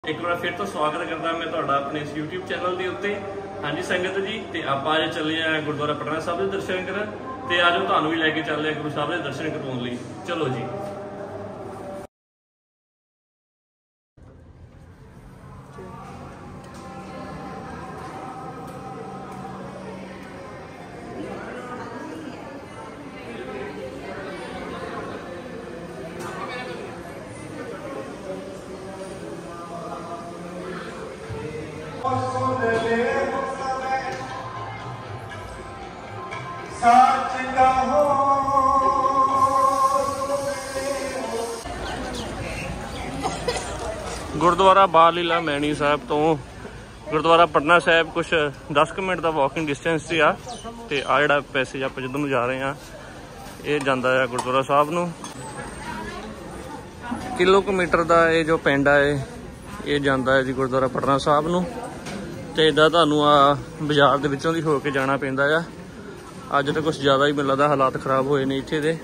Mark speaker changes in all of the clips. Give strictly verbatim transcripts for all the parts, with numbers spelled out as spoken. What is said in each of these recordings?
Speaker 1: एक बार फिर तो स्वागत करता मैं तुहाडा अपने इस यूट्यूब चैनल के उत्ते। हाँ जी संगत जी, तो आप अज चले हैं गुरुद्वारा पटना साहब के दर्शन करन, तो अज तुहानूं भी लैके चल रहे गुरु साहब के दर्शन करवाउण लई। चलो जी। गुरुद्वारा बाल लीला मैनी साहब तो गुरुद्वारा पटना साहब कुछ दस क मिनट का वॉकिंग डिस्टेंस से आ, ते आ जिहड़ा पैसेज आप जिधर जा रहे हैं ये जाता है गुरुद्वारा साहब नूं। किलोमीटर का ये जो पिंड है ये जाता है जी गुरुद्वारा पटना साहब नूं, ते इदा तुहानूं आ बाजार दे विचों दी हो के जाना पैंदा आ। अज तो कुछ ज़्यादा ही मिलदा हालात खराब होए ने इत्थे दे।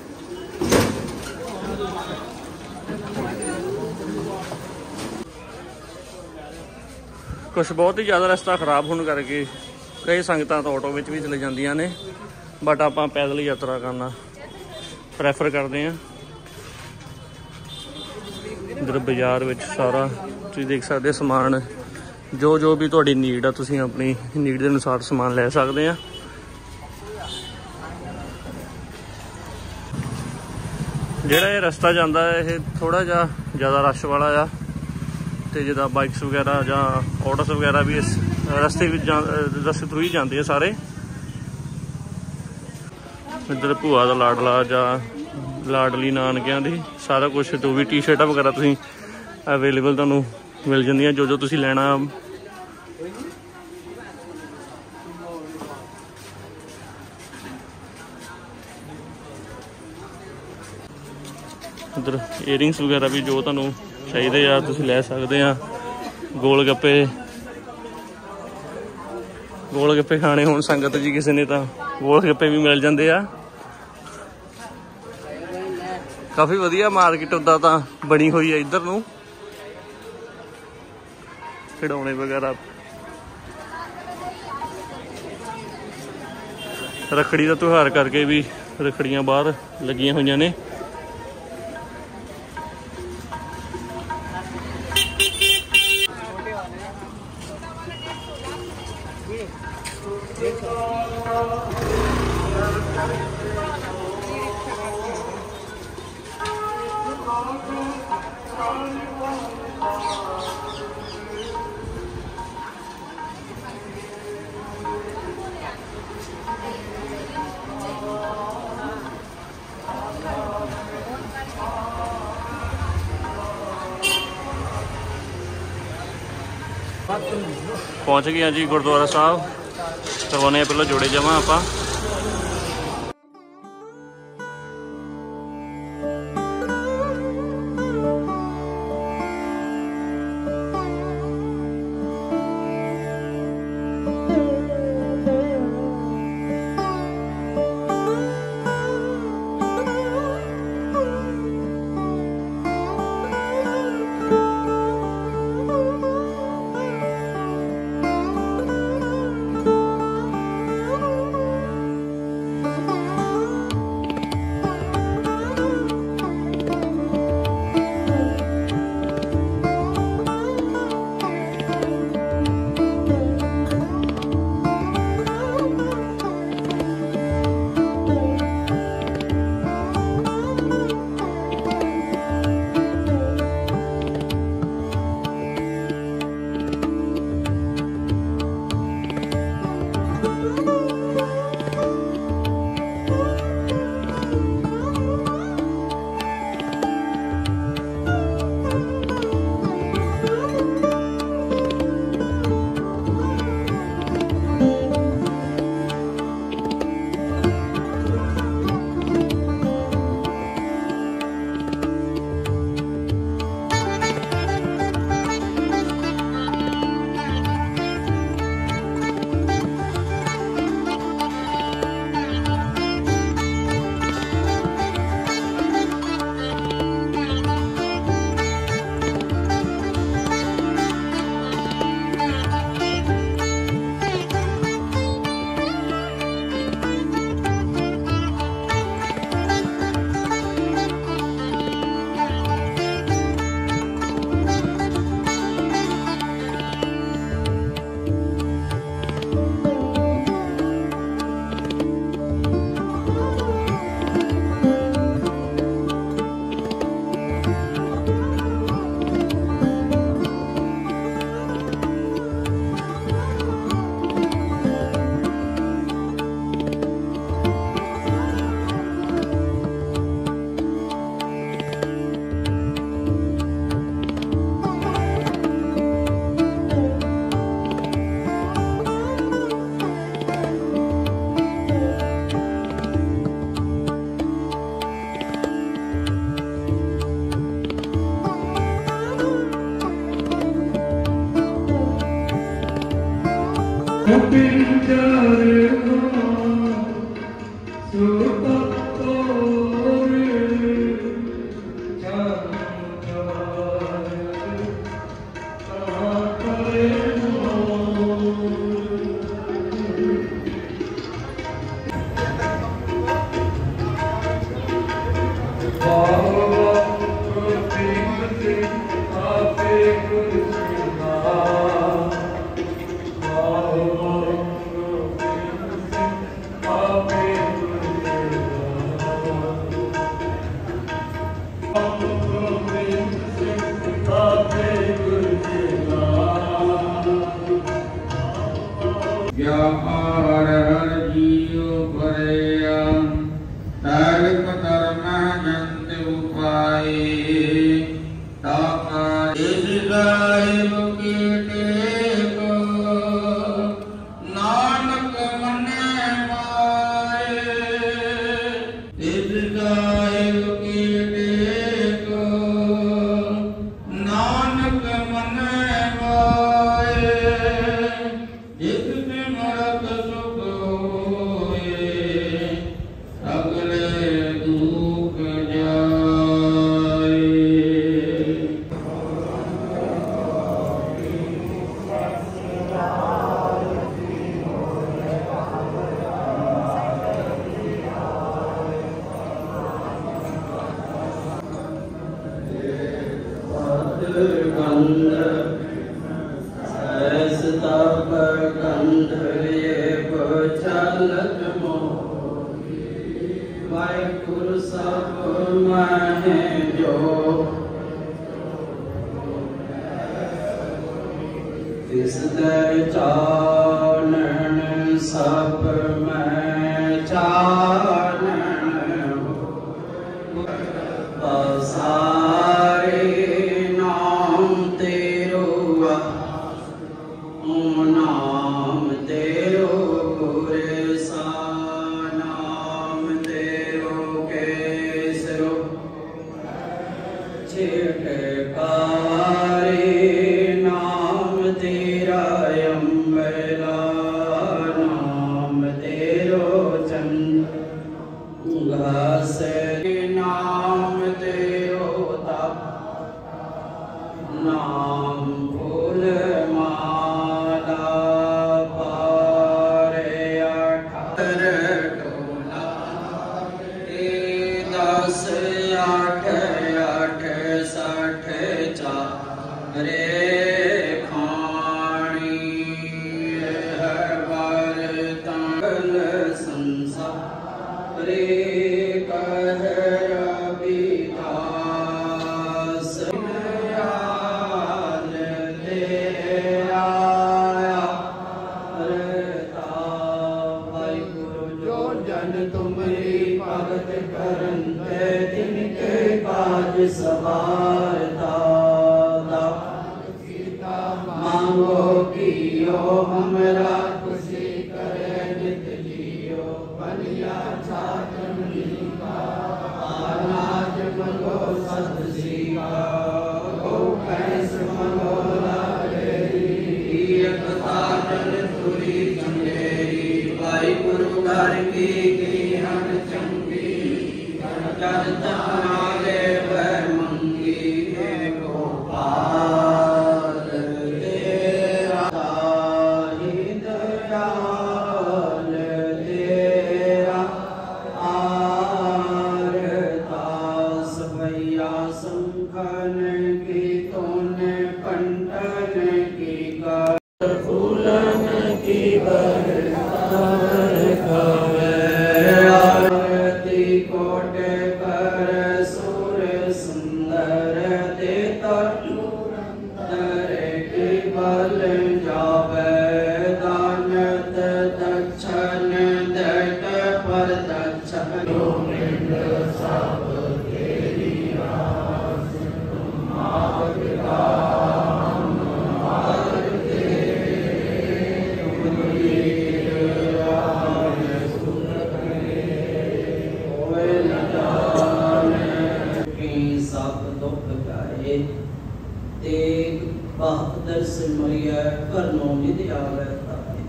Speaker 1: कुछ बहुत ही ज़्यादा रास्ता खराब होने करके कई संगतां तो ऑटो में भी चले जांदियां ने, बट आपां पैदल यात्रा करना प्रैफर करते हैं। इधर बाजार विच सारा तुसीं देख सकते समान जो जो भी तुहाडी नीड आ तुसीं अपनी नीड के अनुसार समान लै सकते हैं। जिहड़ा ये रस्ता जाता है ये थोड़ा जा ज़्यादा रश वाला आ, तो जिदा बाइक्स वगैरह या ऑटोस वगैरह भी इस रस्ते रस्ते थ्रू ही जाते हैं सारे। इधर भूआ का लाडला या लाडली नानकियां दी सारा कुछ, तो भी टी शर्टा वगैरह तुसीं अवेलेबल तुहानूं मिल जांदियां जो जो तुसीं लैना। इधर ईयरिंग्स वगैरह भी जो तुहानूं चाहिए आ तुसीं लै सकदे आ। गोल गप्पे गोल गप्पे खाने होण संगत जी किसी ने तो गोल गप्पे भी मिल जाते आ। काफ़ी वधिया मार्केट उदा तो बनी हुई है इधर नूं, खिडौने वगैरह रखड़ी का त्यौहार करके भी रखड़ियां बाहर लगियां हुई ने। पहुँच गए जी गुरुद्वारा साहब, करवाने पहले जोड़े जमा आप।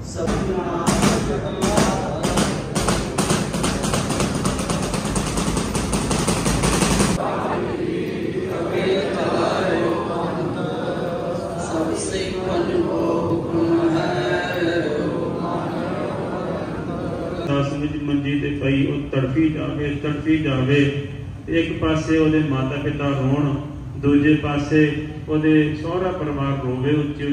Speaker 2: मंजी ते पई वो तड़फी जावे तड़फी जावे। एक पासे ओदे माता पिता रोण, दूजे पासे ओदे सहुरा परिवार रोवे उच्चे।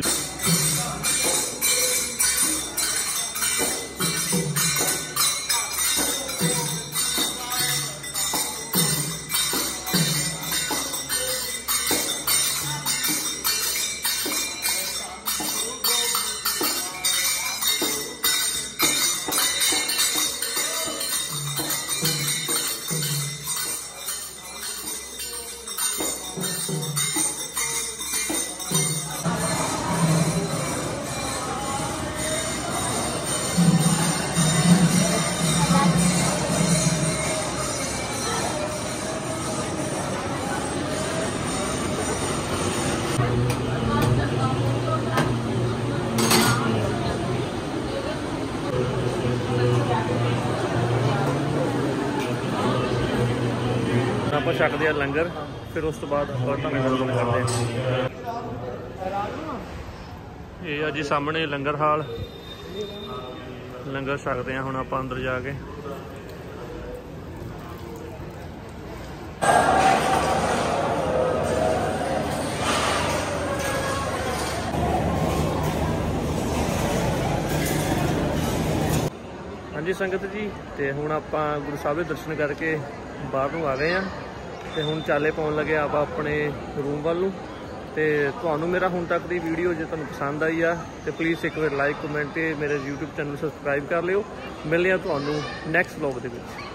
Speaker 1: ਆਪਾਂ ਛਕਦੇ ਆ ਲੰਗਰ, ਫਿਰ ਉਸ ਤੋਂ ਬਾਅਦ ਆਪਾਂ ਤੁਹਾਨੂੰ ਦਰਸ਼ਨ ਕਰਦੇ ਹਾਂ। ਇਹ ਆ ਜੀ ਸਾਹਮਣੇ ਲੰਗਰ ਹਾਲ, ਲੰਗਰ ਛਕਦੇ ਆ ਹੁਣ ਆਪਾਂ ਅੰਦਰ ਜਾ ਕੇ। ਹਾਂਜੀ ਸੰਗਤ ਜੀ, ਤੇ ਹੁਣ ਆਪਾਂ ਗੁਰੂ ਸਾਹਿਬ ਦੇ ਦਰਸ਼ਨ ਕਰਕੇ ਬਾਹਰ ਨੂੰ ਆ ਗਏ ਆ ਤੇ ਹੁਣ ਚਾਲੇ ਪਾਉਣ ਲੱਗੇ ਆਪਾਂ ਆਪਣੇ ਰੂਮ ਵੱਲ ਨੂੰ। ਤੇ ਤੁਹਾਨੂੰ ਮੇਰਾ ਹੁਣ ਤੱਕ ਦੀ ਵੀਡੀਓ ਜੇ ਤੁਹਾਨੂੰ ਪਸੰਦ ਆਈ ਆ ਤੇ ਪਲੀਜ਼ ਇੱਕ ਵਾਰ ਲਾਈਕ ਕਮੈਂਟ ਤੇ ਮੇਰੇ YouTube ਚੈਨਲ ਸਬਸਕ੍ਰਾਈਬ ਕਰ ਲਿਓ। ਮਿਲਦੇ ਆ ਤੁਹਾਨੂੰ ਨੈਕਸਟ ਵਲੌਗ ਦੇ ਵਿੱਚ।